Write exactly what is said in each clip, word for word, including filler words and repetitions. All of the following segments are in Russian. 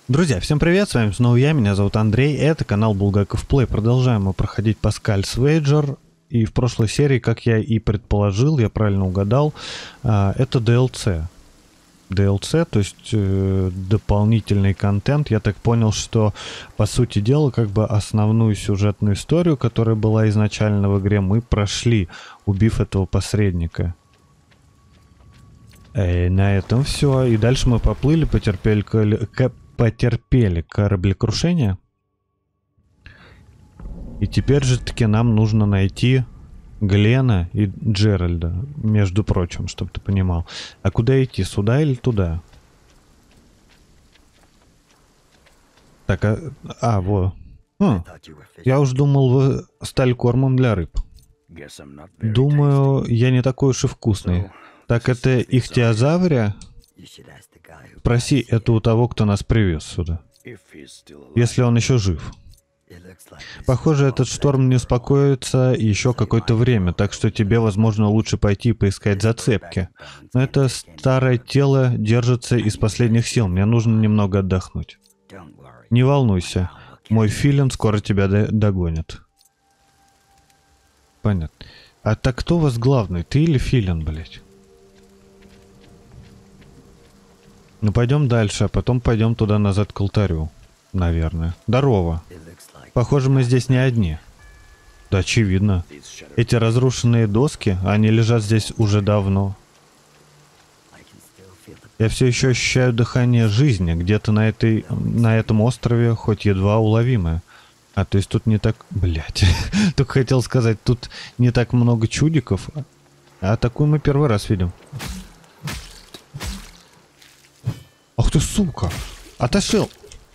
Друзья, всем привет, с вами снова я, меня зовут Андрей, это канал Булгаков Плей. Продолжаем мы проходить Паскаль's Wager, и в прошлой серии, как я и предположил, я правильно угадал, это ди эл си. ди эл си, то есть э, дополнительный контент. Я так понял, что, по сути дела, как бы основную сюжетную историю, которая была изначально в игре, мы прошли, убив этого посредника. И на этом все. И дальше мы поплыли, потерпели... потерпели кораблекрушение. И теперь же таки нам нужно найти Глена и Джеральда, между прочим, чтобы ты понимал. А куда идти, сюда или туда? Так, а... А, вот. Хм. Я уж думал, вы стали кормом для рыб. Думаю, я не такой уж и вкусный. Так это ихтиозаврия? Спроси это у того, кто нас привез сюда. Если он еще жив. Похоже, этот шторм не успокоится еще какое-то время, так что тебе, возможно, лучше пойти поискать зацепки. Но это старое тело держится из последних сил, мне нужно немного отдохнуть. Не волнуйся, мой филин скоро тебя догонит. Понятно. А так кто у вас главный, ты или филин, блядь? Ну пойдем дальше, а потом пойдем туда назад к алтарю, наверное. Здорово. Похоже, мы здесь не одни. Да, очевидно. Эти разрушенные доски, они лежат здесь уже давно. Я все еще ощущаю дыхание жизни где-то на этой, на этом острове, хоть едва уловимое. А, то есть тут не так... Блять. Только хотел сказать, тут не так много чудиков. А такую мы первый раз видим. Ах ты, сука! Отошел!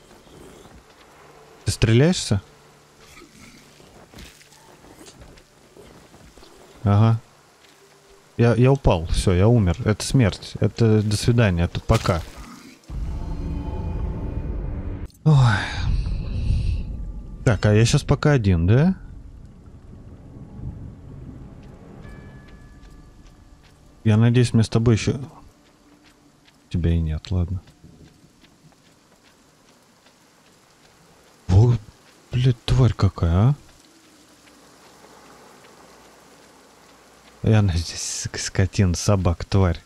Ты стреляешься? Ага. Я, я упал. Все, я умер. Это смерть. Это до свидания. Это пока. Ой. Так, а я сейчас пока один, да? Я надеюсь, мне с тобой еще... Тебя и нет, ладно. Вот, блядь, тварь какая, а? И она здесь скотина, собак, тварь.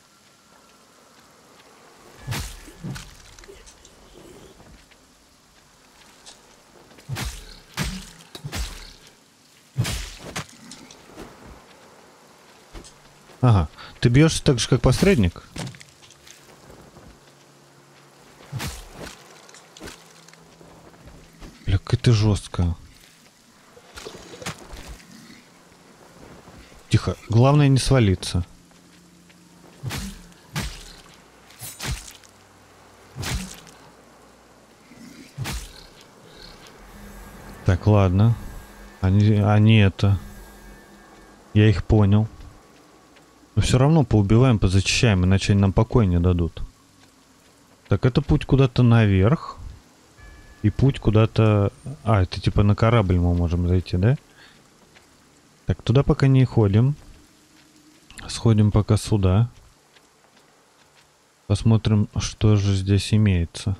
Ага, ты бьешься так же, как посредник? Бля, как ты жестко. Тихо, главное не свалиться. Так, ладно. Они, они это... Я их понял. Но все равно поубиваем, позачищаем, иначе они нам покоя не дадут. Так, это путь куда-то наверх. И путь куда-то... А, это типа на корабль мы можем зайти, да? Так, туда пока не ходим. Сходим пока сюда. Посмотрим, что же здесь имеется.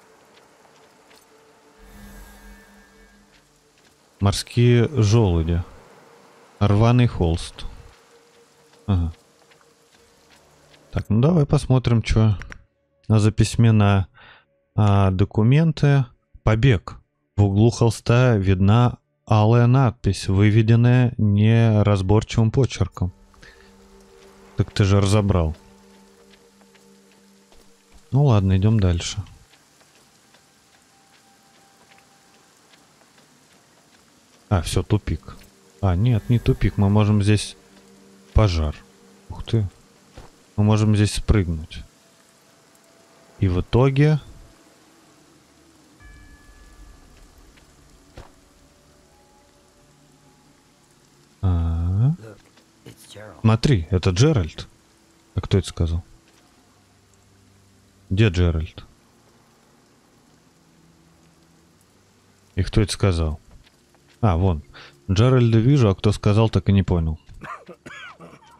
Морские желуди. Рваный холст. Ага. Так, ну давай посмотрим, что за письмена. А, документы. Побег. В углу холста видна алая надпись, выведенная неразборчивым почерком. Так ты же разобрал. Ну ладно, идем дальше. А, все, тупик. А, нет, не тупик. Мы можем здесь... Пожар. Ух ты. Мы можем здесь спрыгнуть. И в итоге... А-а-а. Смотри, это Джеральд. А кто это сказал? Где Джеральд? И кто это сказал? А, вон. Джеральда вижу, а кто сказал, так и не понял.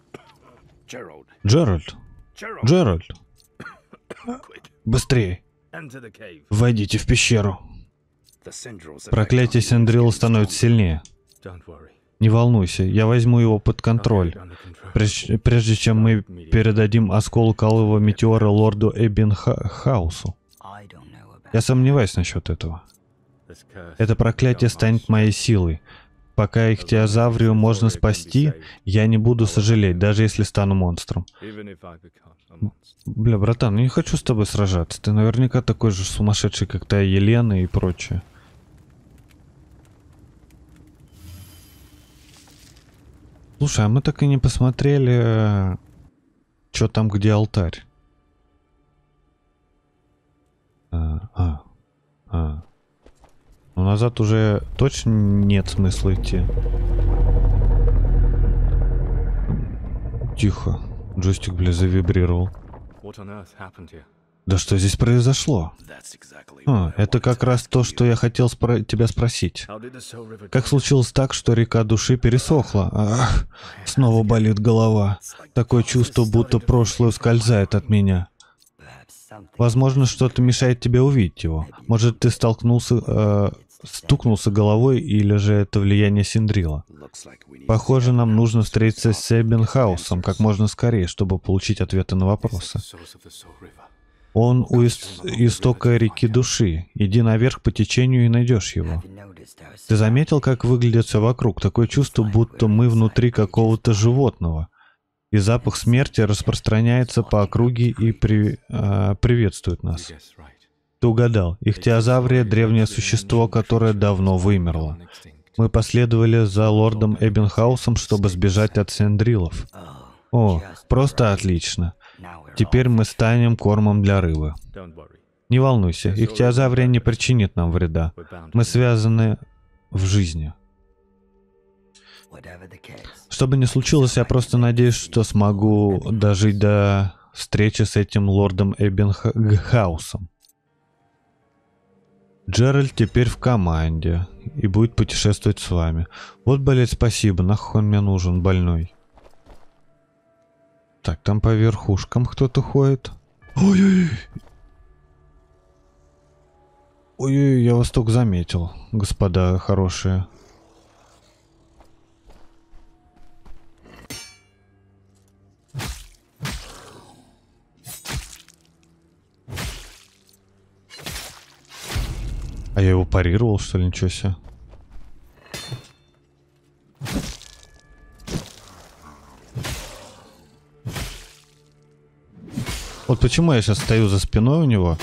Джеральд. Джеральд. Быстрее. Войдите в пещеру. Проклятие Синдрила становится сильнее. Не волнуйся, я возьму его под контроль, прежде, прежде чем мы передадим осколок алого метеора лорду Эббинхаусу. Я сомневаюсь насчет этого. Это проклятие станет моей силой. Пока ихтиозаврию можно спасти, я не буду сожалеть, даже если стану монстром. Бля, братан, я не хочу с тобой сражаться. Ты наверняка такой же сумасшедший, как та Елена и прочее. Слушай, а мы так и не посмотрели, что там, где алтарь. А, а, а. Ну, назад уже точно нет смысла идти. Тихо. Джойстик, бля, завибрировал. Да что здесь произошло? А, это как раз то, что я хотел спро- тебя спросить. Как случилось так, что река души пересохла? Ах, снова болит голова. Такое чувство, будто прошлое ускользает от меня. Возможно, что-то мешает тебе увидеть его. Может, ты столкнулся, э, стукнулся головой, или же это влияние Синдрила. Похоже, нам нужно встретиться с Эббинхаусом как можно скорее, чтобы получить ответы на вопросы. Он у ис- истока реки души. Иди наверх по течению и найдешь его. Ты заметил, как выглядит все вокруг? Такое чувство, будто мы внутри какого-то животного. И запах смерти распространяется по округе и при, э, приветствует нас. Ты угадал. Ихтиозаврия — древнее существо, которое давно вымерло. Мы последовали за лордом Эббинхаусом, чтобы сбежать от Синдрилов. О, просто отлично. Теперь мы станем кормом для рыбы. Не волнуйся, ихтиозаврия не причинит нам вреда. Мы связаны в жизни. Что бы ни случилось, я просто надеюсь, что смогу дожить до встречи с этим лордом Эббинхаусом. Джеральд теперь в команде и будет путешествовать с вами. Вот, блять, спасибо, нахуй он мне нужен, больной. Так, там по верхушкам кто-то ходит. Ой-ой-ой. Ой-ой, я вас только заметил, господа хорошие. А я его парировал, что ли? Ничего себе. Вот почему я сейчас стою за спиной у него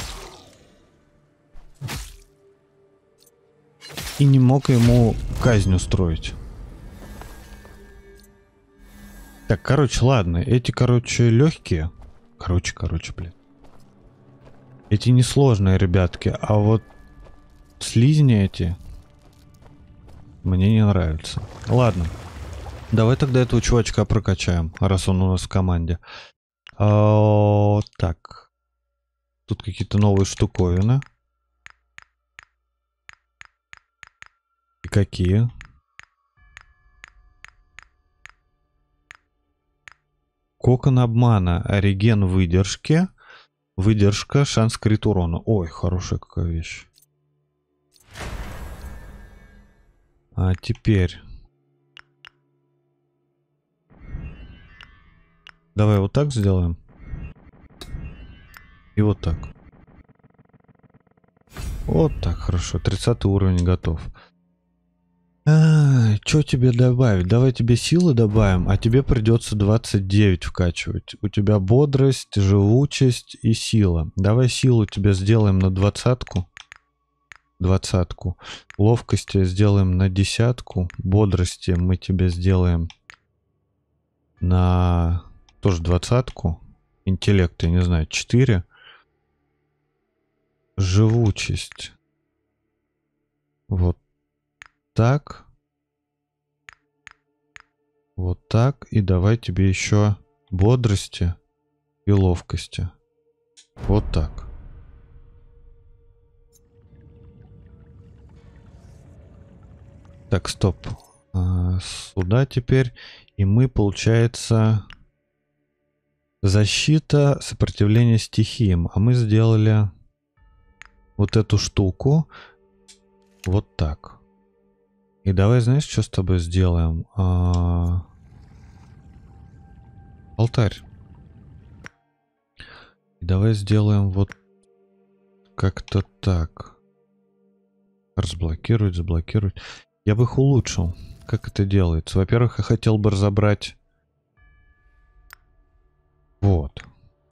и не мог ему казнь устроить. Так, короче, ладно. Эти, короче, легкие. Короче, короче, блин. Эти несложные, ребятки. А вот слизни эти мне не нравятся. Ладно. Давай тогда этого чувачка прокачаем, раз он у нас в команде. А, так. Тут какие-то новые штуковины. И какие? Кокон обмана. Реген выдержки. Выдержка. Шанс крит урона. Ой, хорошая какая вещь. А теперь... Давай вот так сделаем. И вот так. Вот так, хорошо. тридцатый уровень готов. А, что тебе добавить? Давай тебе силы добавим, а тебе придется двадцать девять вкачивать. У тебя бодрость, живучесть и сила. Давай силу тебе сделаем на двадцатку. Двадцатку. Ловкости сделаем на десятку. Бодрости мы тебе сделаем на тоже двадцатку. Интеллект, я не знаю, четыре. Живучесть. Вот так. Вот так. И давай тебе еще бодрости и ловкости. Вот так. Так, стоп. А, сюда теперь. И мы, получается, защита, сопротивление стихиям. А мы сделали вот эту штуку вот так. И давай, знаешь, что с тобой сделаем? А... Алтарь. И давай сделаем вот как-то так. Разблокировать, заблокировать. Я бы их улучшил. Как это делается? Во-первых, я хотел бы разобрать... Вот.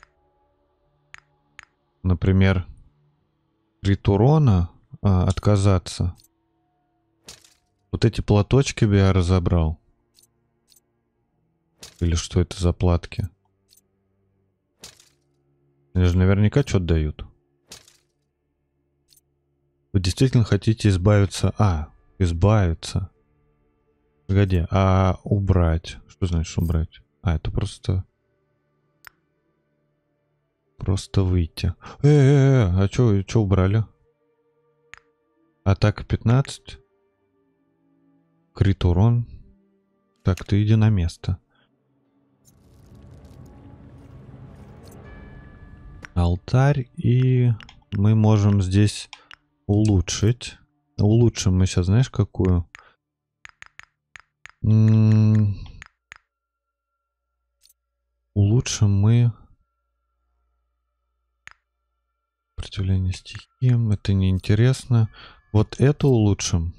Например, крит урона а, отказаться. Вот эти платочки бы я разобрал. Или что это за платки? Они же наверняка что-то дают. Вы действительно хотите избавиться... А, избавиться. Погоди, а убрать? Что значит убрать? А, это просто... Просто выйти. Э-э-э, а что что убрали? Атака пятнадцать. Крит урон. Так, ты иди на место. Алтарь. И мы можем здесь улучшить. Улучшим мы сейчас, знаешь, какую? М-м- улучшим мы... Сопротивление стихиям. Это неинтересно. Вот это улучшим.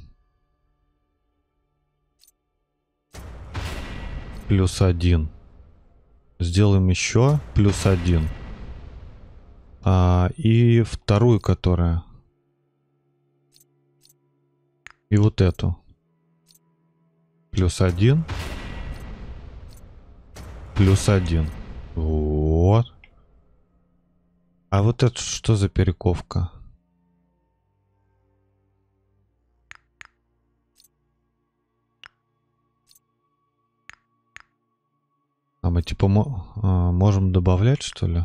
Плюс один. Сделаем еще плюс один. А, и вторую, которая... И вот эту. Плюс один. Плюс один. Вот. А вот это что за перековка? А мы типа мо а, можем добавлять, что ли?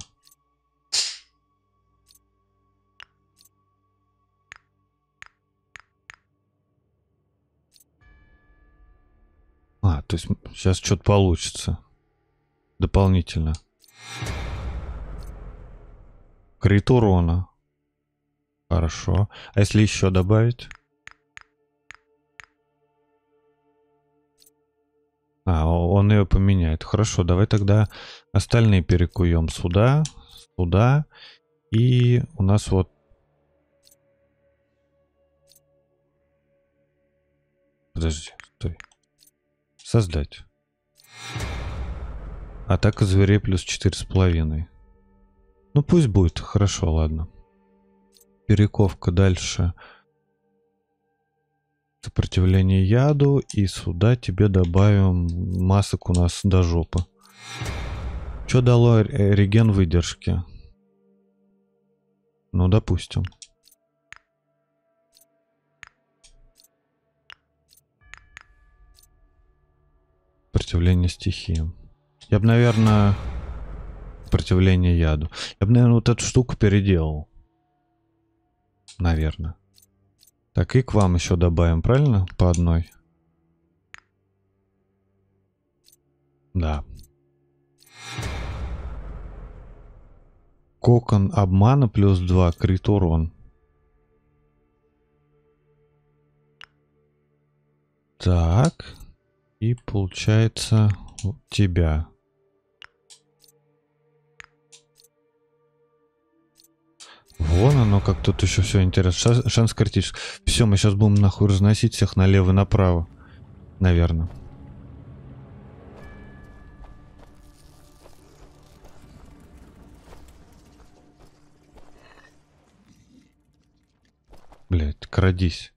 А, то есть сейчас что-то получится. Дополнительно. Крит урона. Хорошо. А если еще добавить? А, он ее поменяет. Хорошо, давай тогда остальные перекуем сюда, сюда. И у нас вот... Подожди, стой. Создать. Атака зверей плюс четыре с половиной. Ну пусть будет. Хорошо, ладно. Перековка дальше. Сопротивление яду. И сюда тебе добавим масок у нас до жопы. Что дало реген выдержки? Ну, допустим. Сопротивление стихиям. Я бы, наверное... Сопротивление яду. Я бы, наверное, вот эту штуку переделал. Наверное. Так, и к вам еще добавим, правильно? По одной. Да. Кокон обмана плюс два. Крит урон. Так. И получается у тебя. Вон оно, как тут еще все интересно. Шанс, шанс критический. Все, мы сейчас будем нахуй разносить всех налево и направо. Наверное. Блять, крадись.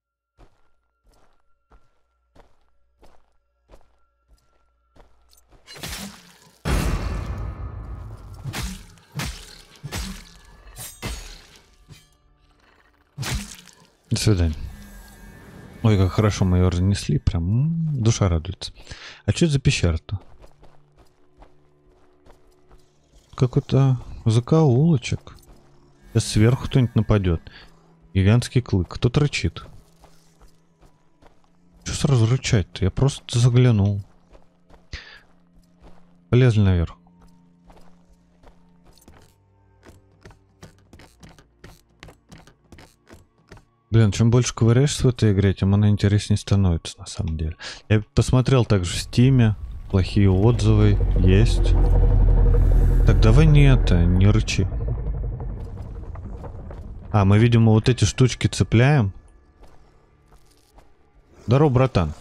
До свидания. Ой, как хорошо мы ее разнесли. Прям м-м, душа радуется. А что это за пещера-то? Какой-то закоулочек. Сейчас сверху кто-нибудь нападет. Гигантский клык. Кто-то рычит. Что сразу рычать-то? Я просто заглянул. Полезли наверх. Блин, чем больше ковыряешься в этой игре, тем она интереснее становится, на самом деле. Я посмотрел также в Стиме. Плохие отзывы есть. Так давай не это, не рычи. А, мы, видимо, вот эти штучки цепляем. Здорово, братан.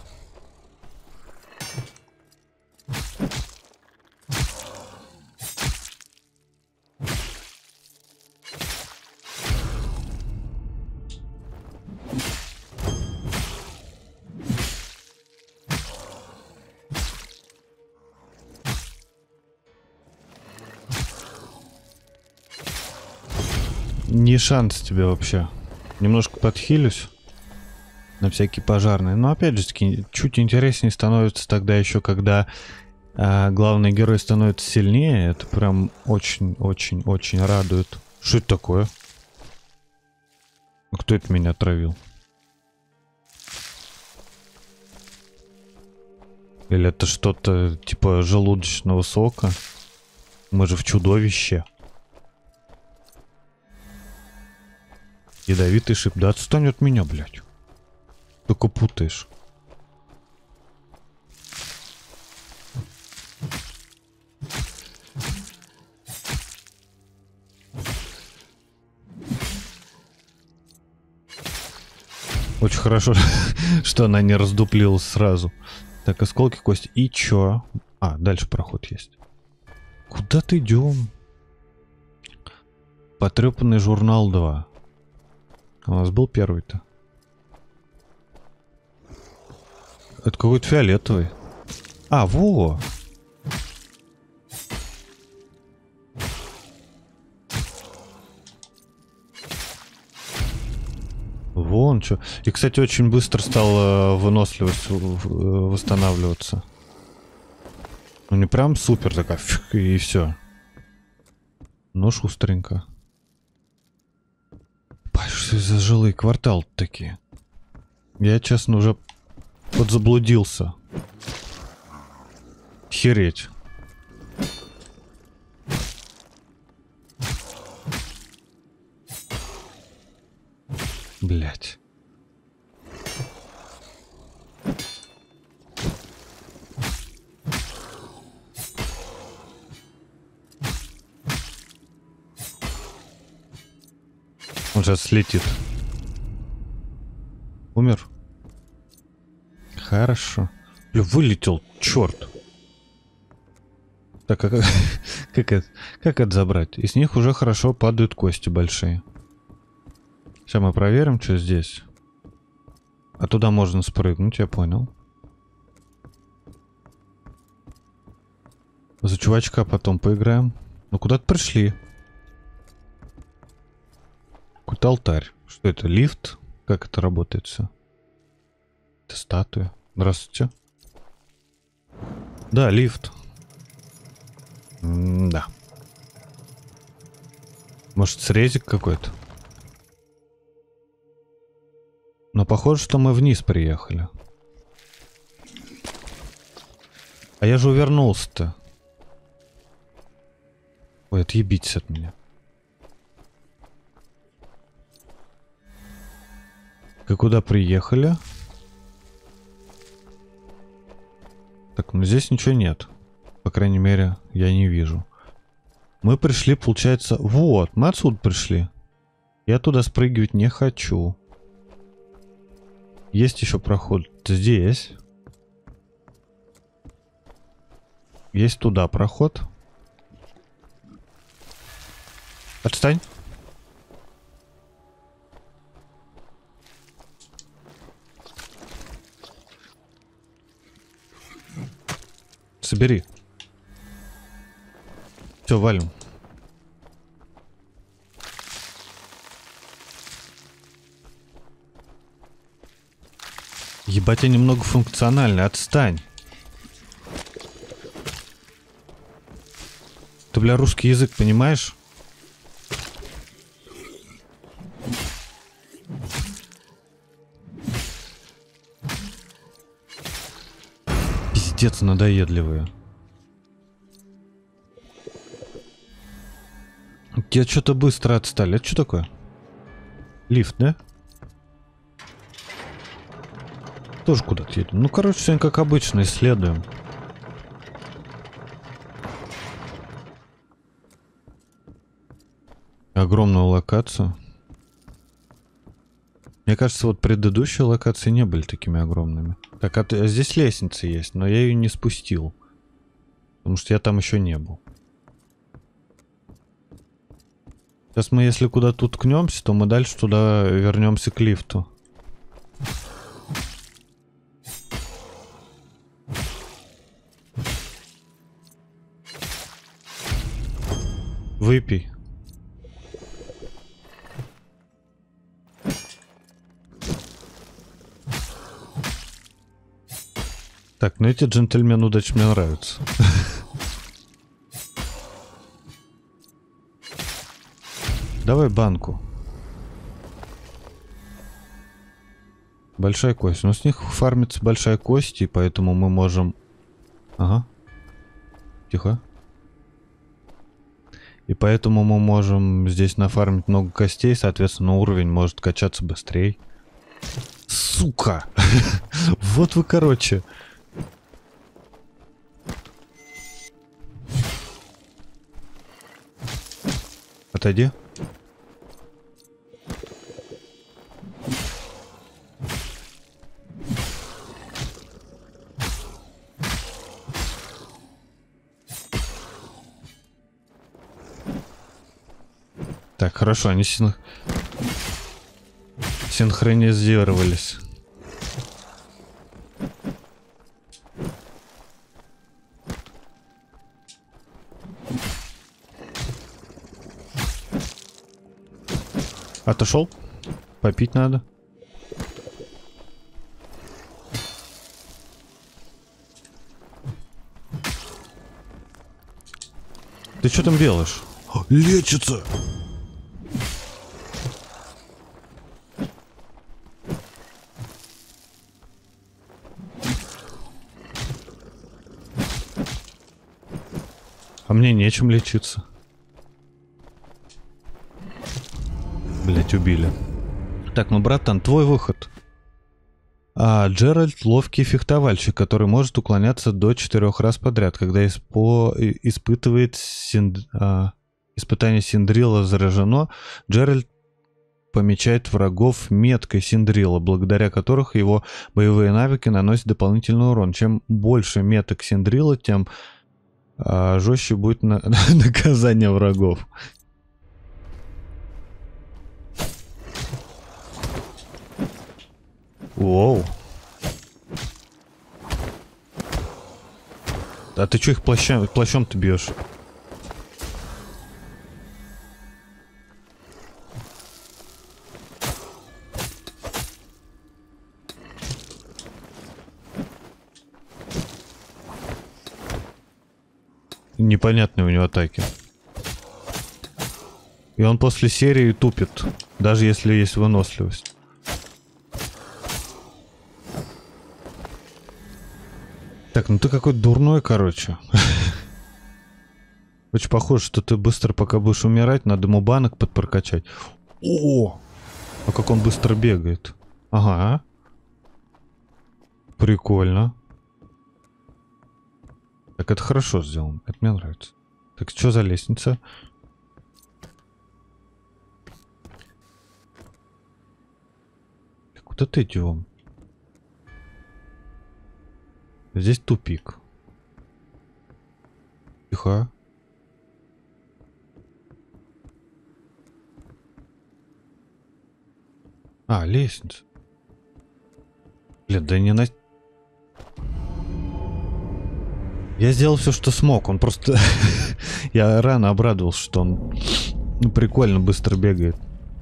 Не шанс тебе вообще. Немножко подхилюсь. На всякие пожарные. Но опять же, чуть интереснее становится тогда еще, когда а, главный герой становится сильнее. Это прям очень-очень-очень радует. Что это такое? Кто это меня отравил? Или это что-то типа желудочного сока? Мы же в чудовище. Ядовитый шип. Да отстань от меня, блядь. Только путаешь. Очень хорошо, что она не раздуплилась сразу. Так, осколки кости. И чё? А, дальше проход есть. Куда-то идем? Потрепанный журнал два. У нас был первый-то. Это какой-то фиолетовый. А, во! Вон что. И, кстати, очень быстро стала выносливость восстанавливаться. Ну, не прям супер такая, фиг, и все. Но шустренько. Что за жилые кварталы такие? Я, честно, уже подзаблудился. Хереть. Блять. Он сейчас слетит. Умер? Хорошо. Бля, вылетел, черт. Так, как, как, это, как это забрать? Из них уже хорошо падают кости большие. Сейчас мы проверим, что здесь. А туда можно спрыгнуть, я понял. За чувачка потом поиграем. Ну куда-то пришли. Какой-то алтарь. Что это? Лифт? Как это работает все? Это статуя. Здравствуйте. Да, лифт. М-да. Может, срезик какой-то? Но похоже, что мы вниз приехали. А я же увернулся-то. Ой, отъебитесь от меня. Вы куда приехали? Так, ну здесь ничего нет. По крайней мере, я не вижу. Мы пришли, получается... Вот, мы отсюда пришли. Я туда спрыгивать не хочу. Есть еще проход здесь. Есть туда проход. Отстань. Собери. Все, валим. Ебать, я немного функциональный. Отстань. Ты, бля, русский язык понимаешь? Пиздец, надоедливые. Те что-то быстро отстали. Это что такое? Лифт, да? Тоже куда-то едем. Ну, короче, сегодня, как обычно, исследуем. Огромную локацию. Мне кажется, вот предыдущие локации не были такими огромными. Так, а, а здесь лестница есть, но я ее не спустил. Потому что я там еще не был. Сейчас мы, если куда-то уткнемся, то мы дальше туда вернемся к лифту. Выпей. Так, ну эти джентльмены удачи мне нравятся. Давай банку. Большая кость. Но с них фармится большая кость, и поэтому мы можем... Ага. Тихо. И поэтому мы можем здесь нафармить много костей, соответственно, уровень может качаться быстрее. Сука! Вот вы, короче. Отойди. Так, хорошо, они син... синхронизировались. Отошел? Попить надо. Ты что там делаешь? Лечится! А мне нечем лечиться. Блять, убили. Так, ну, братан, твой выход. А, Джеральд — ловкий фехтовальщик, который может уклоняться до четырех раз подряд, когда испо... испытывает синд... а, испытание Синдрила заражено. Джеральд помечает врагов меткой Синдрила, благодаря которых его боевые навыки наносят дополнительный урон. Чем больше меток Синдрила, тем а, жестче будет на... наказание врагов. Воу. А ты чё их плащом, плащом-то бьешь? Непонятные у него атаки. И он после серии тупит, даже если есть выносливость. Так, ну ты какой дурной, короче. Очень похоже, что ты быстро, пока будешь умирать, надо ему банок подпрокачать. О! А как он быстро бегает. Ага. Прикольно. Так, это хорошо сделано. Это мне нравится. Так, что за лестница? Куда ты идем? Здесь тупик. Тихо. А, лестница. Блин, да не на... Я сделал все, что смог. Он просто... Я рано обрадовался, что он ну, прикольно быстро бегает.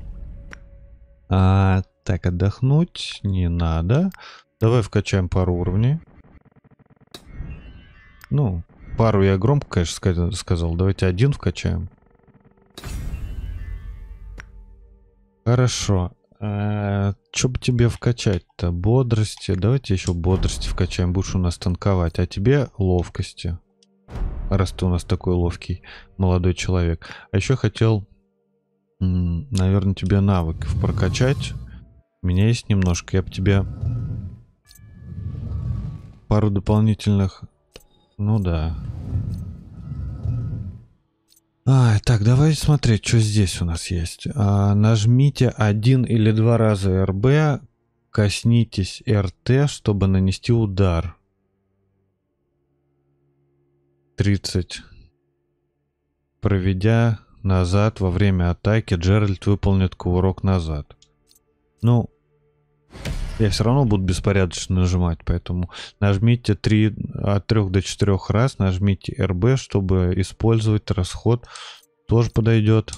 А, так, отдохнуть не надо. Давай вкачаем пару уровней. Ну, пару я громко, конечно, сказал. Давайте один вкачаем. Хорошо. А, что бы тебе вкачать-то? Бодрости. Давайте еще бодрости вкачаем. Будешь у нас танковать. А тебе ловкости. Раз ты у нас такой ловкий молодой человек. А еще хотел, наверное, тебе навыков прокачать. У меня есть немножко. Я бы тебе пару дополнительных... Ну да. А, так, давайте смотреть, что здесь у нас есть. А, нажмите один или два раза эр бэ, коснитесь эр тэ, чтобы нанести удар. тридцать. Проведя назад во время атаки, Джеральд выполнит кувырок назад. Ну, я все равно буду беспорядочно нажимать, поэтому нажмите три, от трёх до четырёх раз, нажмите эр бэ, чтобы использовать расход. Тоже подойдет.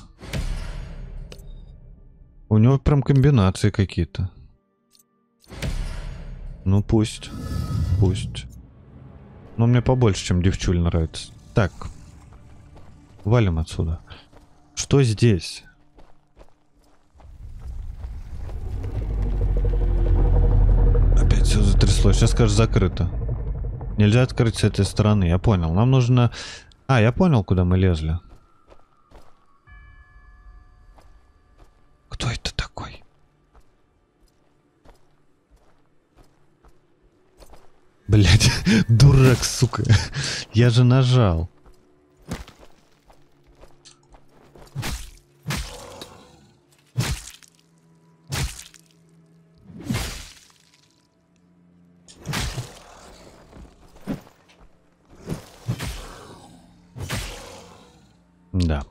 У него прям комбинации какие-то. Ну пусть. Пусть. Но мне побольше, чем девчуль нравится. Так. Валим отсюда. Что здесь? Опять все затряслось. Сейчас, скажешь, закрыто. Нельзя открыть с этой стороны. Я понял. Нам нужно... А, я понял, куда мы лезли. Кто это такой? Блять, дурак, сука. Я же нажал. Да.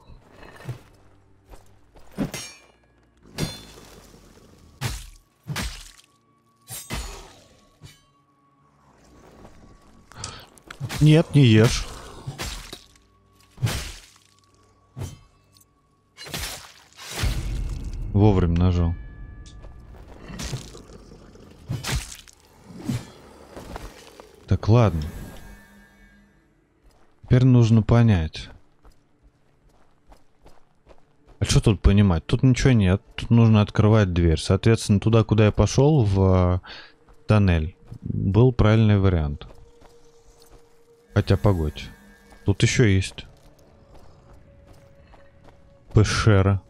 Нет, не ешь. Вовремя нажал. Так, ладно. Теперь нужно понять. А что тут понимать? Тут ничего нет. Тут нужно открывать дверь. Соответственно, туда, куда я пошел, в тоннель, был правильный вариант. Хотя, погодь. Тут еще есть. Пещера.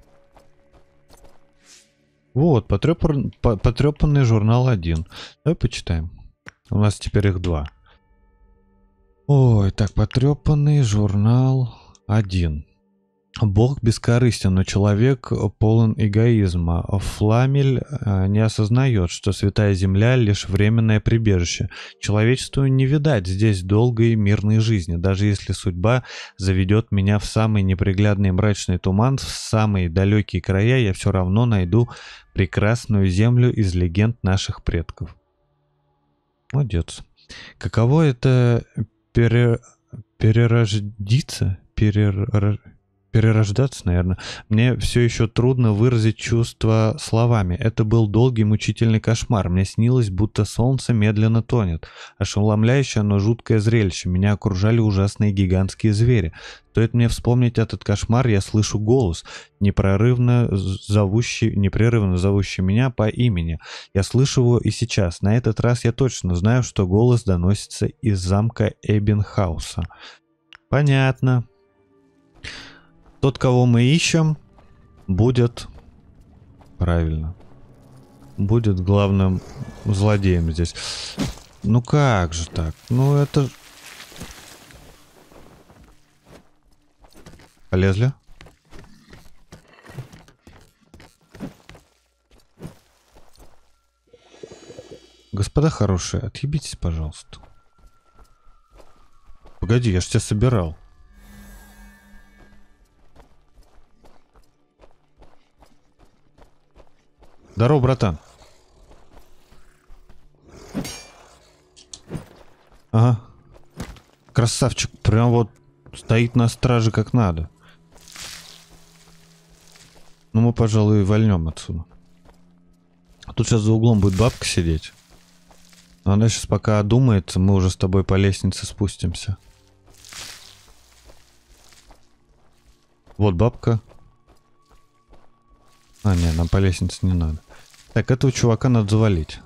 Вот, потрепан... потрепанный журнал один. Давай почитаем. У нас теперь их два. Ой, так, потрепанный журнал один. Бог бескорыстен, но человек полон эгоизма. Фламель не осознает, что Святая Земля — лишь временное прибежище. Человечеству не видать здесь долгой мирной жизни. Даже если судьба заведет меня в самый неприглядный мрачный туман, в самые далекие края, я все равно найду прекрасную землю из легенд наших предков. Молодец. Каково это пере... перерождиться? Перер... Перерождаться, наверное. Мне все еще трудно выразить чувства словами. Это был долгий мучительный кошмар. Мне снилось, будто солнце медленно тонет. Ошеломляющее, но жуткое зрелище. Меня окружали ужасные гигантские звери. Стоит мне вспомнить этот кошмар, я слышу голос, непрерывно зовущий, непрерывно зовущий меня по имени. Я слышу его и сейчас. На этот раз я точно знаю, что голос доносится из замка Эббинхауса. Понятно. Тот, кого мы ищем, будет... Правильно. Будет главным злодеем здесь. Ну как же так? Ну это... Полезли? Господа хорошие, отъебитесь, пожалуйста. Погоди, я ж тебя собирал. Здорово, братан. Ага. Красавчик. Прям вот стоит на страже как надо. Ну мы, пожалуй, вольнем отсюда. Тут сейчас за углом будет бабка сидеть. Но она сейчас пока одумается, мы уже с тобой по лестнице спустимся. Вот бабка. А, нет, нам по лестнице не надо. Так, этого чувака надо завалить.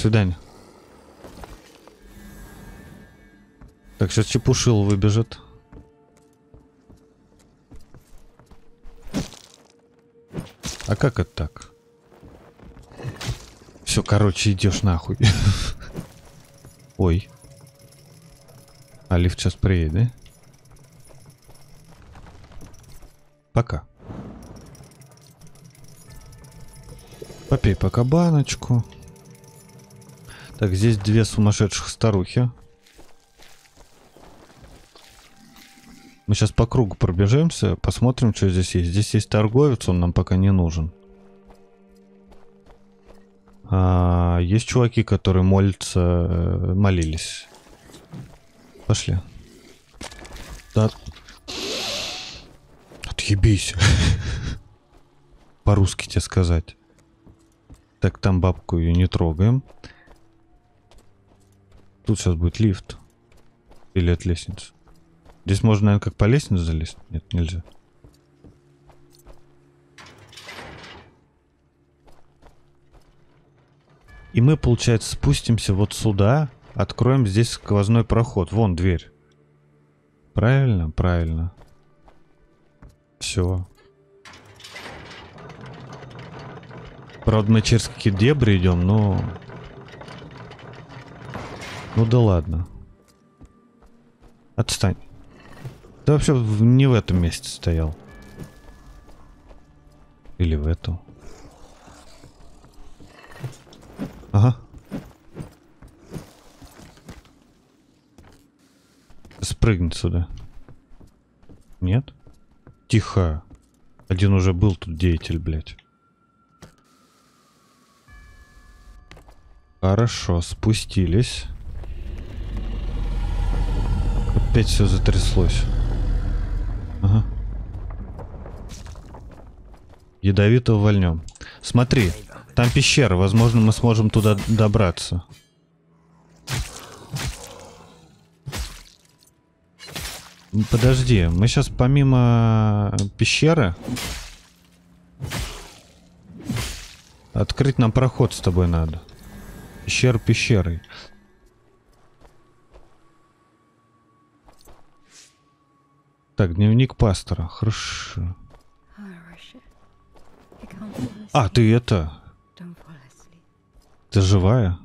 свидания. Так, сейчас Чепушил выбежит. А как это так? Все, короче, идешь нахуй. Ой. А лифт сейчас приедет, да? Пока. Попей пока баночку. Так, здесь две сумасшедших старухи. Мы сейчас по кругу пробежимся, посмотрим, что здесь есть. Здесь есть торговец, он нам пока не нужен. А, есть чуваки, которые молятся, молились. Пошли. Да. Отъебись. По-русски тебе сказать. Так, там бабку ее не трогаем. Тут сейчас будет лифт. Или от лестницы. Здесь можно, наверное, как по лестнице залезть? Нет, нельзя. И мы, получается, спустимся вот сюда. Откроем здесь сквозной проход. Вон дверь. Правильно? Правильно. Все. Правда, мы через какие-то дебри идем, но... Ну да ладно. Отстань. Ты вообще в, не в этом месте стоял. Или в этом. Ага. Спрыгнуть сюда. Нет? Тихо. Один уже был тут деятель, блядь. Хорошо, спустились. Опять все затряслось. Ага. Ядовито увольнем. Смотри, там пещера. Возможно, мы сможем туда добраться. Подожди, мы сейчас помимо пещеры... Открыть нам проход с тобой надо. Пещера пещерой. Так, дневник пастора. Хорошо. А, ты это... Ты живая?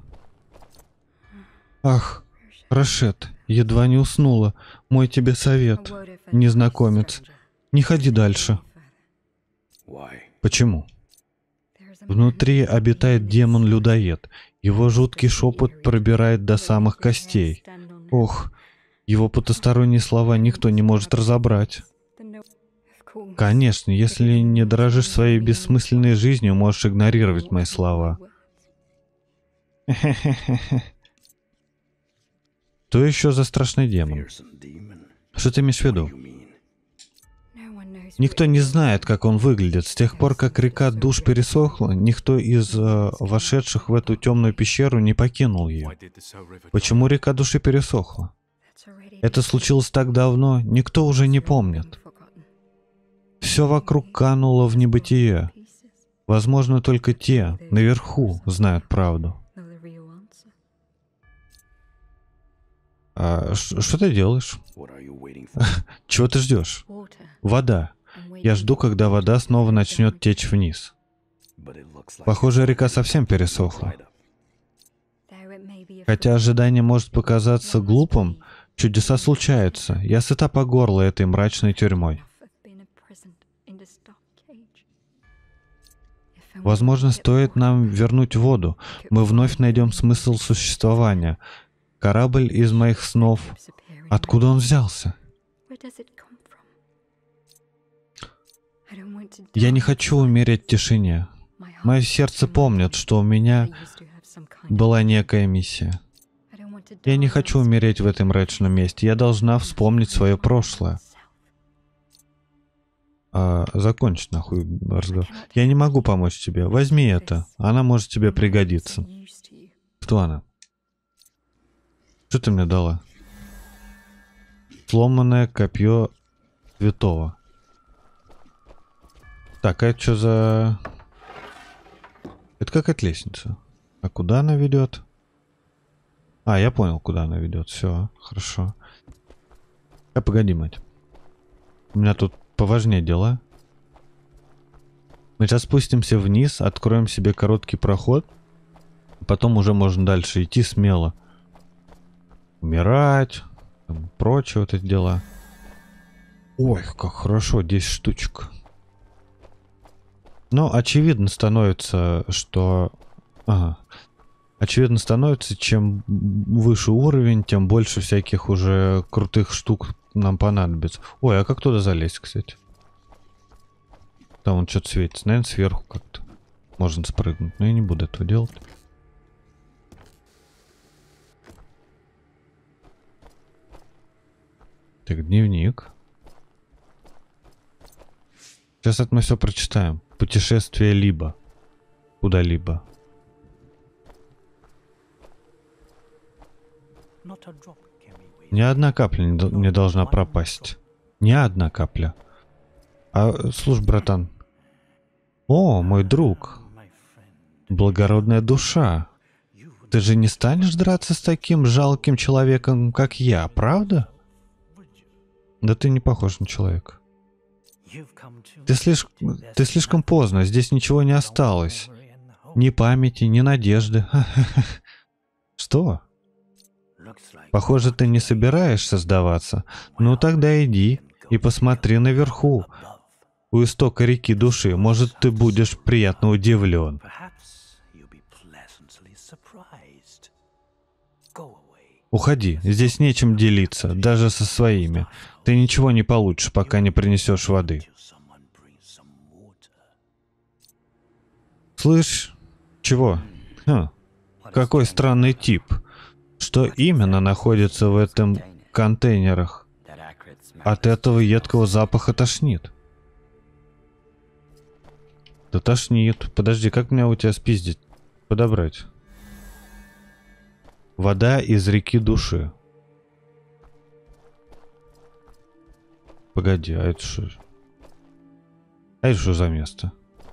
Ах, Рашет, едва не уснула. Мой тебе совет, незнакомец. Не ходи дальше. Почему? Внутри обитает демон-людоед. Его жуткий шепот пробирает до самых костей. Ох, его потусторонние слова никто не может разобрать. Конечно, если не дорожишь своей бессмысленной жизнью, можешь игнорировать мои слова. Что еще за страшный демон? Что ты имеешь в виду? Никто не знает, как он выглядит. С тех пор, как река душ пересохла, никто из э, вошедших в эту темную пещеру не покинул ее. Почему река души пересохла? Это случилось так давно, никто уже не помнит. Все вокруг кануло в небытие. Возможно, только те, наверху, знают правду. А что ты делаешь? Чего ты ждешь? Вода. Я жду, когда вода снова начнет течь вниз. Похоже, река совсем пересохла. Хотя ожидание может показаться глупым, чудеса случаются. Я сыта по горло этой мрачной тюрьмой. Возможно, стоит нам вернуть воду. Мы вновь найдем смысл существования. Корабль из моих снов. Откуда он взялся? Я не хочу умереть в тишине. Мое сердце помнит, что у меня была некая миссия. Я не хочу умереть в этом мрачном месте. Я должна вспомнить свое прошлое. А, закончить нахуй разговор. Я не могу помочь тебе. Возьми это. Она может тебе пригодиться. Кто она? Что ты мне дала? Сломанное копье святого. Так, а это что за... Это какая-то лестница. А куда она ведет? А, я понял, куда она ведет. Все, хорошо. А, погоди, мать. У меня тут поважнее дела. Мы сейчас спустимся вниз, откроем себе короткий проход. Потом уже можно дальше идти смело. Умирать. Там, прочее вот эти дела. Ой, как хорошо, десять штучек. Но очевидно становится, что... Ага. Очевидно становится, чем выше уровень, тем больше всяких уже крутых штук нам понадобится. Ой, а как туда залезть, кстати? Там он что-то светится. Наверное, сверху как-то можно спрыгнуть. Но я не буду этого делать. Так, дневник. Сейчас это мы все прочитаем. Путешествие либо. Куда-либо. Ни одна капля не, до- не должна пропасть. Ни одна капля. А, слушай, братан. О, мой друг. Благородная душа. Ты же не станешь драться с таким жалким человеком, как я, правда? Да ты не похож на человека. Ты, слиш... ты слишком поздно, здесь ничего не осталось. Ни памяти, ни надежды. Что? Похоже, ты не собираешься сдаваться. Ну тогда иди и посмотри наверху. У истока реки души. Может, ты будешь приятно удивлен. Уходи, здесь нечем делиться, даже со своими. Ты ничего не получишь, пока не принесешь воды. Слышь, чего? Хм, какой странный тип. Что именно находится в этом контейнерах? От этого едкого запаха тошнит. Да тошнит. Подожди, как меня у тебя спиздить? Подобрать. Вода из реки души. Погоди, а это что? А это что за место?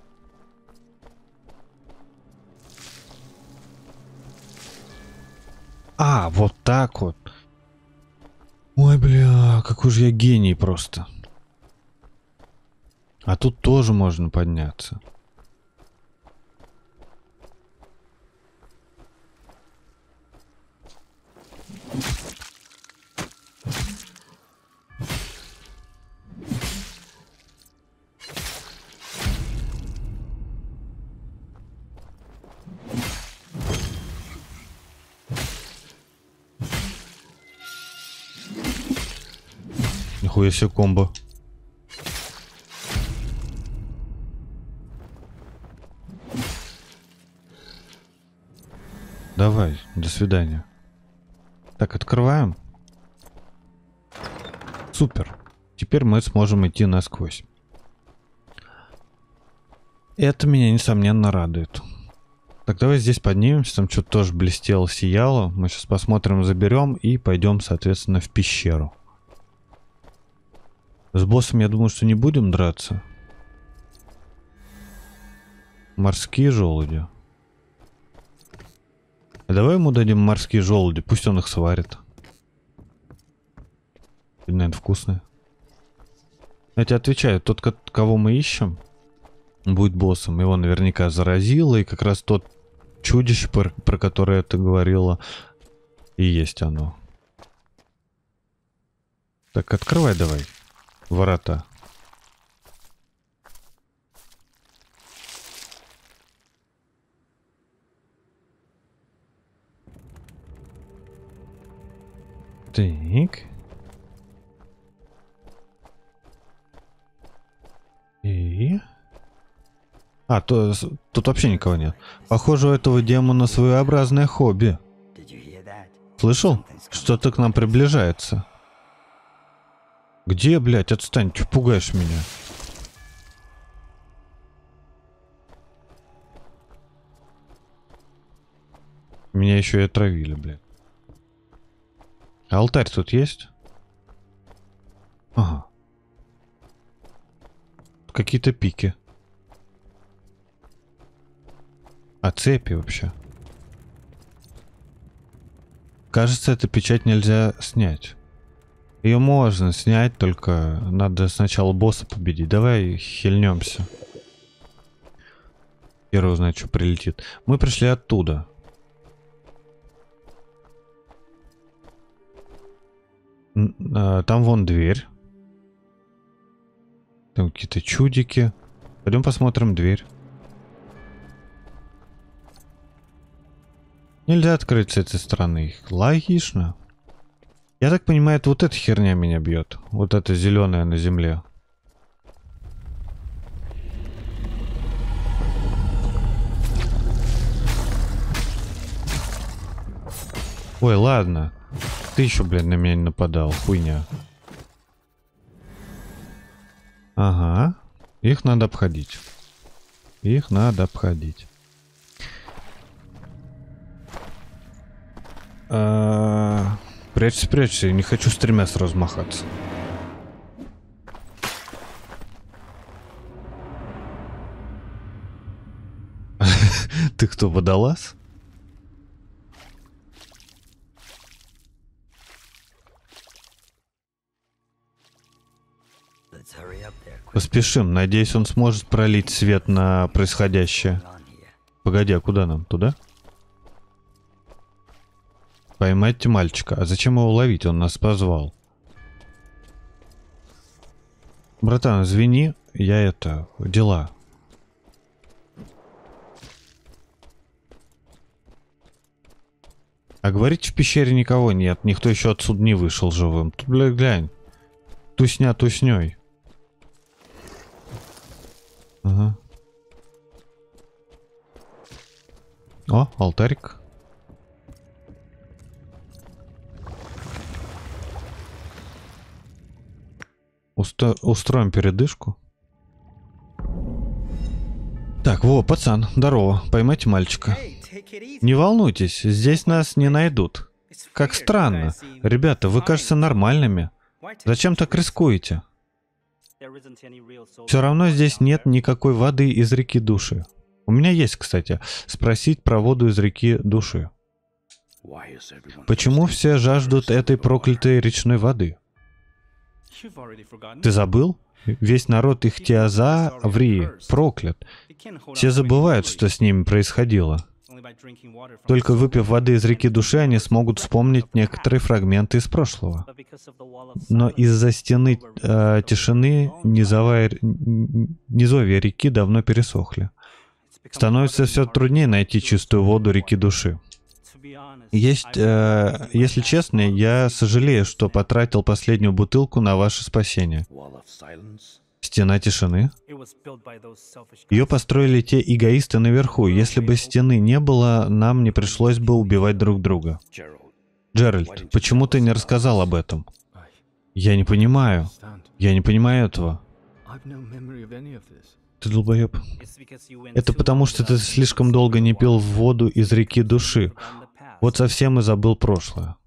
А, вот так вот. Ой, бля, какой же я гений просто. А тут тоже можно подняться. Нихуя себе комбо. Давай, до свидания. Так, открываем. Супер. Теперь мы сможем идти насквозь. Это меня, несомненно, радует. Так, давай здесь поднимемся. Там что-то тоже блестело, сияло. Мы сейчас посмотрим, заберем и пойдем, соответственно, в пещеру. С боссом, я думаю, что не будем драться. Морские желуди. А давай ему дадим морские желуди, пусть он их сварит. И, наверное, вкусные. Я тебе отвечаю, тот, кого мы ищем, будет боссом. Его наверняка заразило, и как раз тот чудище, про, про которое ты говорила, и есть оно. Так, открывай давай ворота. Так. И... А, то, тут вообще никого нет. Похоже, у этого демона своеобразное хобби. Слышал? Что-то к нам приближается. Где, блядь, отстань, ты пугаешь меня. Меня еще и отравили, блядь. Алтарь тут есть? Ага. Какие-то пики. А цепи вообще? Кажется, эту печать нельзя снять. Ее можно снять, только надо сначала босса победить. Давай хильнемся. Первый узнать, что прилетит. Мы пришли оттуда. Там вон дверь. Там какие-то чудики. Пойдем посмотрим дверь. Нельзя открыть с этой стороны. Логично. Я так понимаю, это вот эта херня меня бьет. Вот эта зеленая на земле. Ой, ладно. Ты еще, блин, на меня не нападал. Хуйня. Ага. Их надо обходить. Их надо обходить. А... Прячься, прячься. Я не хочу с тремя сразу махаться. Ты кто, водолаз? Поспешим. Надеюсь, он сможет пролить свет на происходящее. Погоди, а куда нам? Туда? Поймайте мальчика. А зачем его ловить? Он нас позвал. Братан, извини. Я это... Дела. А говорить в пещере никого нет. Никто еще отсюда не вышел живым. Тут, бля, глянь. Тусня тусней. Ага. О, алтарик. Усто... Устроим передышку. Так, во, пацан, здорово. Поймайте мальчика. Не волнуйтесь, здесь нас не найдут. Как странно. Ребята, вы кажется нормальными. Зачем так рискуете? Все равно здесь нет никакой воды из реки души. У меня есть, кстати, спросить про воду из реки души. Почему все жаждут этой проклятой речной воды? Ты забыл? Весь народ Ихтиаза Аврии проклят. Все забывают, что с ними происходило. Только выпив воды из реки души, они смогут вспомнить некоторые фрагменты из прошлого. Но из-за стены э, тишины низовая, низовья реки давно пересохли. Становится все труднее найти чистую воду реки души. Есть, э, если честно, я сожалею, что потратил последнюю бутылку на ваше спасение. Стена тишины? Ее построили те эгоисты наверху. Если бы стены не было, нам не пришлось бы убивать друг друга. Джеральд, почему ты не рассказал об этом? Я не понимаю. Я не понимаю этого. Ты долбоеб. Это потому, что ты слишком долго не пил воду из реки души. Вот совсем и забыл прошлое.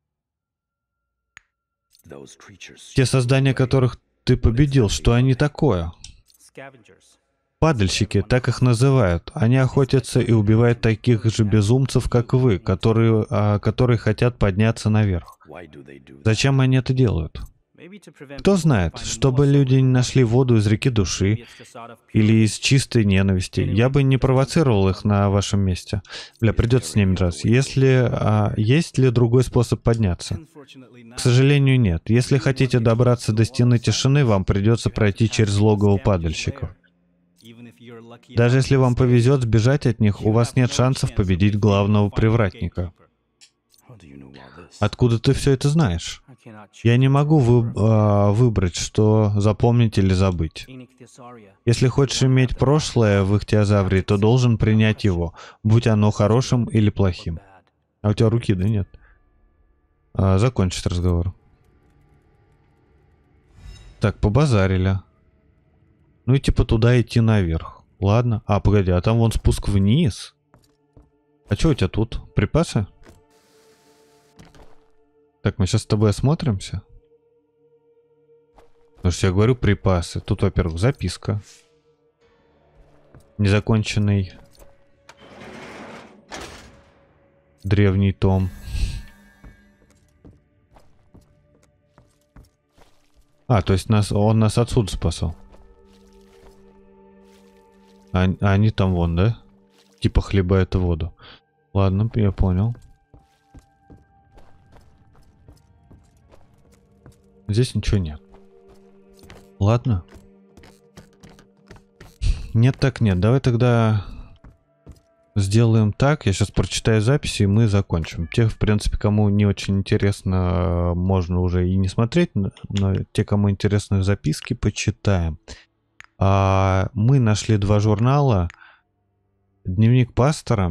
Те создания, которых ты победил, что они такое? Падальщики, так их называют. Они охотятся и убивают таких же безумцев, как вы, которые, а, которые хотят подняться наверх. Зачем они это делают? Кто знает, чтобы люди не нашли воду из реки души или из чистой ненависти. Я бы не провоцировал их на вашем месте. Бля, придется с ними драться. Если... А, есть ли другой способ подняться? К сожалению, нет. Если хотите добраться до стены тишины, вам придется пройти через логово падальщиков. Даже если вам повезет сбежать от них, у вас нет шансов победить главного привратника. Откуда ты все это знаешь? Я не могу вы, э, выбрать, что запомнить или забыть. Если хочешь иметь прошлое в Ихтиозаврии, то должен принять его, будь оно хорошим или плохим. А у тебя руки, да нет? А, закончить разговор. Так, побазарили. Ну и типа туда идти наверх. Ладно. А, погоди, а там вон спуск вниз. А что у тебя тут? Припасы? Так, мы сейчас с тобой осмотримся. Потому что я говорю припасы. Тут, во-первых, записка. Незаконченный древний том. А, то есть нас, он нас отсюда спасал. А, а они там вон, да? Типа хлебают воду. Ладно, я понял. Здесь ничего нет. Ладно. Нет, так нет. Давай тогда сделаем так. Я сейчас прочитаю записи, и мы закончим. Те, в принципе, кому не очень интересно, можно уже и не смотреть. Но те, кому интересны записки, почитаем. А, мы нашли два журнала. Дневник пастора.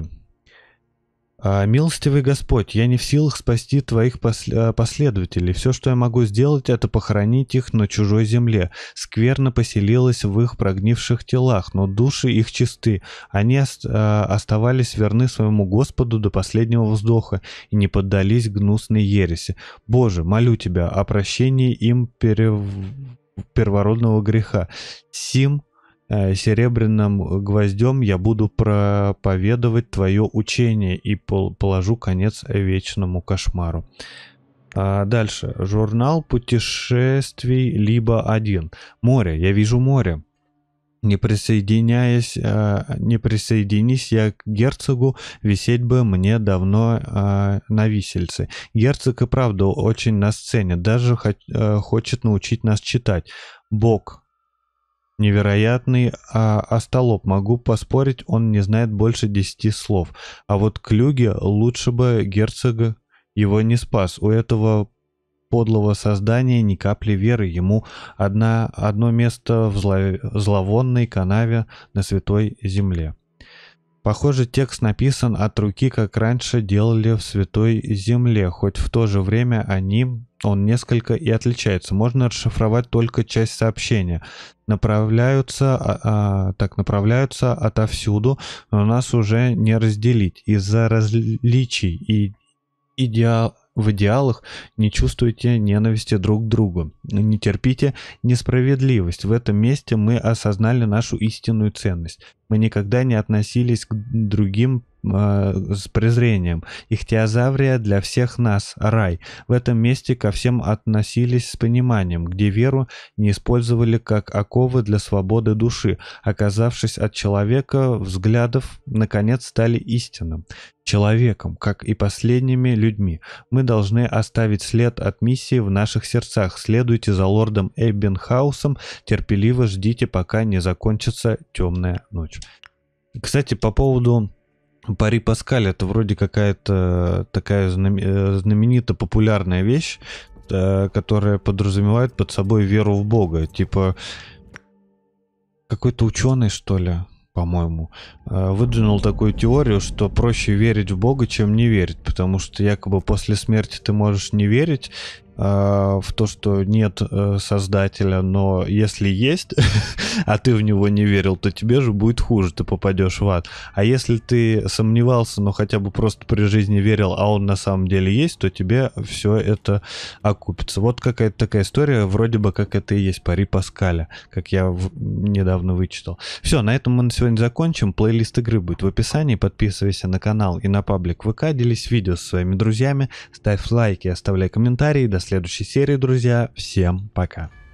А, «Милостивый Господь, я не в силах спасти твоих посл... последователей. Все, что я могу сделать, это похоронить их на чужой земле. Скверно поселилась в их прогнивших телах, но души их чисты. Они ост... оставались верны своему Господу до последнего вздоха и не поддались гнусной ереси. Боже, молю тебя о прощении им перев... первородного греха. Сим серебряным гвоздем я буду проповедовать твое учение и положу конец вечному кошмару». А дальше. Журнал путешествий либо один. Море. Я вижу море. Не присоединяясь, не присоединись я к герцогу, висеть бы мне давно на висельце. Герцог и правда очень нас ценит, даже хочет научить нас читать. Бог невероятный а, остолоп. Могу поспорить, он не знает больше десяти слов. А вот Клюге лучше бы герцога его не спас. У этого подлого создания ни капли веры. Ему одна, одно место в зло, зловонной канаве на святой земле. Похоже, текст написан от руки, как раньше делали в Святой Земле, хоть в то же время они, он несколько и отличается. Можно расшифровать только часть сообщения. Направляются, а, а, так направляются отовсюду, но нас уже не разделить. Из-за различий и идеал в идеалах не чувствуйте ненависти друг к другу. Не терпите несправедливость. В этом месте мы осознали нашу истинную ценность. Мы никогда не относились к другим э, с презрением. Ихтиозаврия для всех нас — рай. В этом месте ко всем относились с пониманием, где веру не использовали как оковы для свободы души. Оказавшись от человека взглядов, наконец стали истинным человеком, как и последними людьми. Мы должны оставить след от миссии в наших сердцах. Следуйте за лордом Эббенхаусом, терпеливо ждите, пока не закончится темная ночь. Кстати, по поводу Пари Паскаль, это вроде какая-то такая знаменитая, популярная вещь, которая подразумевает под собой веру в Бога. Типа какой-то ученый, что ли, по-моему, выдвинул такую теорию, что проще верить в Бога, чем не верить, потому что якобы после смерти ты можешь не верить в то, что нет создателя, но если есть, а ты в него не верил, то тебе же будет хуже, ты попадешь в ад. А если ты сомневался, но хотя бы просто при жизни верил, а он на самом деле есть, то тебе все это окупится. Вот какая-то такая история, вроде бы как это и есть Пари Паскаля, как я в... недавно вычитал. Все, на этом мы на сегодня закончим. Плейлист игры будет в описании. Подписывайся на канал и на паблик ВК, делись видео со своими друзьями, ставь лайки, оставляй комментарии. До следующей серии, друзья. Всем пока.